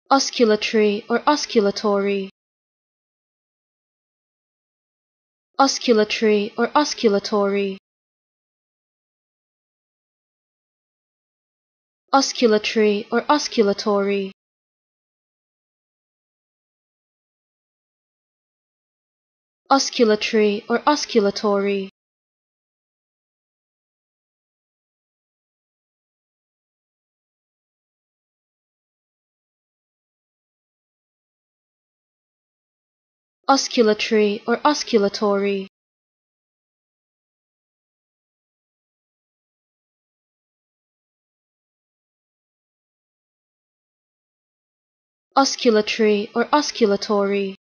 Osculatory or osculatory. Osculatory or osculatory. Osculatory or osculatory. Osculatory or osculatory. Osculatory or osculatory. Osculatory or osculatory.